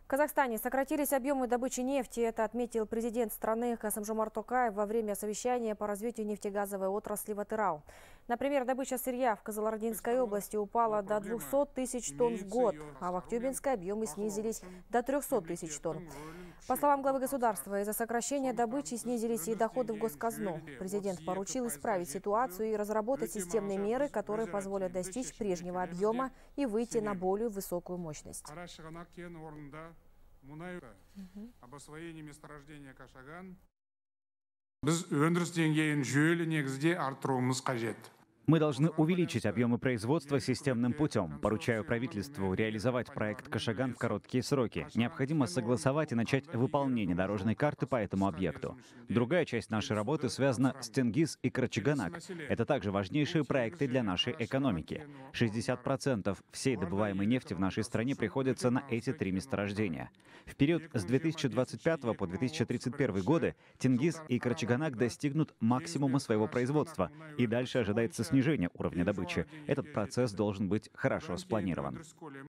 Казахстане сократились объемы добычи нефти. Это отметил президент страны Касым-Жомарт Токаев во время совещания по развитию нефтегазовой отрасли в Атырау. Например, добыча сырья в Кызылординской области упала до 200 тысяч тонн в год, а в Актюбинской объемы снизились до 300 тысяч тонн. По словам главы государства, из-за сокращения добычи снизились и доходы в госказну. Президент поручил исправить ситуацию и разработать системные меры, которые позволят достичь прежнего объема и выйти на более высокую мощность. Об освоении месторождения Кашаган біз өндіріс деңгейін жүйелі негізде арттыруымыз қажет. Мы должны увеличить объемы производства системным путем. Поручаю правительству реализовать проект «Кашаган» в короткие сроки. Необходимо согласовать и начать выполнение дорожной карты по этому объекту. Другая часть нашей работы связана с Тенгиз и Карачаганак. Это также важнейшие проекты для нашей экономики. 60% всей добываемой нефти в нашей стране приходится на эти три месторождения. В период с 2025 по 2031 годы Тенгиз и Карачаганак достигнут максимума своего производства, и дальше ожидается снижение уровня добычи. Этот процесс должен быть хорошо спланирован.